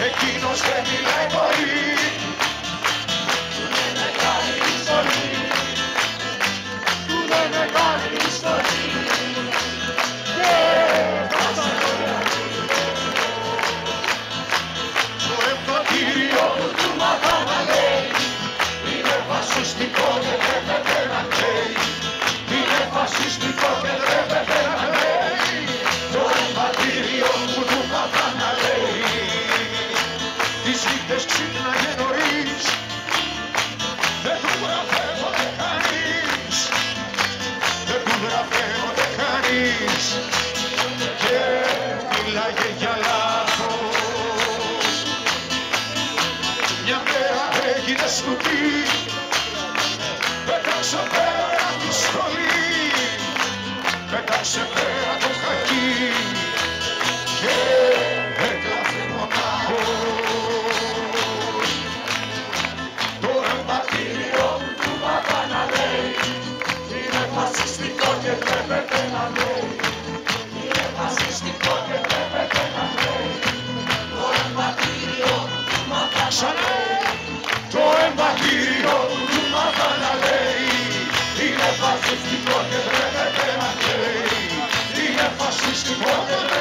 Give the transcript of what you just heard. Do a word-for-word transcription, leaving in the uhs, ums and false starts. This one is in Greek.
εκείνος δεν μιλάει πολύ. Του λένε κάνει ιστορή, του λένε κάνει ιστορή. Και το εμβατήριο του μάθα να λέει, είναι φασιστικό και τρέπεται να κλαίει. Είναι φασιστικό και τρέπεται να κλαίει. Το εμβατήριο του μάθα να λέει. Τις νύχτες ξύπναγε νωρίς, δεν του γραφεύονται κανείς, δεν του γραφεύονται κανείς. Και μιλάγε για λάθος, μια μέρα έγινε σκουπί, πέταξε πέρα τη σχολή, πέταξε πέρα το χακί και έκλαθε μονάχος. Το εμβατήριο του μάθα να λέει, είναι φασιστικό και τρέπεται να λέει. Είναι φασιστικό και τρέπεται να λέει. Το εμβατήριο του μάθα να λέει. Το εμβατήριο του μάθα να λέει. Είναι φασιστικό και τρέπεται να λέει. Είναι φασιστικό και τρέπεται να λέει.